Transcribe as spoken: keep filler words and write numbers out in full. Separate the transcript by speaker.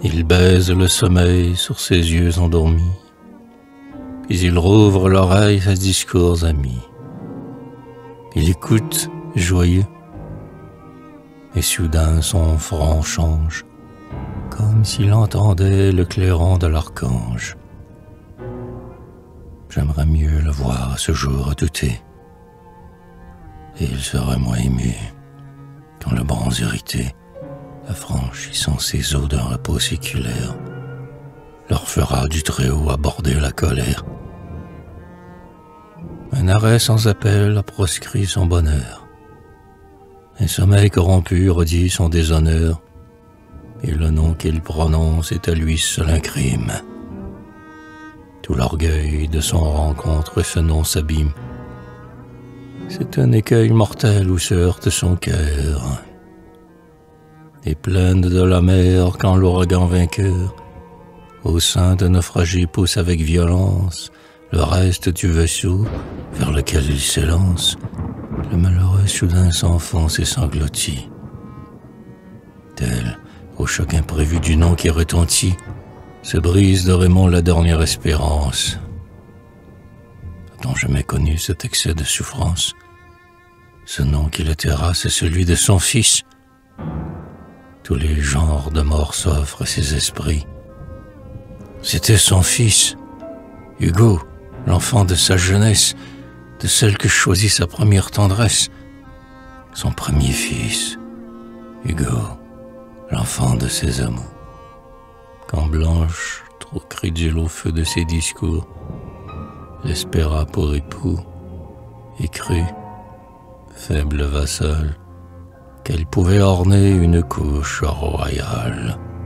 Speaker 1: Il baise le sommeil sur ses yeux endormis, puis il rouvre l'oreille à discours amis. Il écoute, joyeux, et soudain son front change, comme s'il entendait le clairon de l'archange. J'aimerais mieux le voir à ce jour redouté, et il serait moins ému quand le bronze irrité, affranchissant ses eaux d'un repos séculaire, leur fera du Très-Haut aborder la colère. Un arrêt sans appel a proscrit son bonheur. Un sommeil corrompu redit son déshonneur, et le nom qu'il prononce est à lui seul un crime. Tout l'orgueil de son rencontre ce nom s'abîme. C'est un écueil mortel où se heurte son cœur. Et pleine de la mer quand l'ouragan vainqueur, au sein de naufragé pousse avec violence le reste du vaisseau vers lequel il s'élance. Le malheureux soudain s'enfonce et s'engloutit. Tel, au choc imprévu du nom qui retentit, se brise de Raymond la dernière espérance. A-t-on jamais connu cet excès de souffrance? Ce nom qui le terrasse est celui de son fils. Tous les genres de mort s'offrent à ses esprits. C'était son fils, Hugo, l'enfant de sa jeunesse, de celle que choisit sa première tendresse. Son premier fils, Hugo, l'enfant de ses amours. Quand Blanche, trop crédule au feu de ses discours, l'espéra pour époux, et crut, faible vassal, qu'elle pouvait orner une couche royale.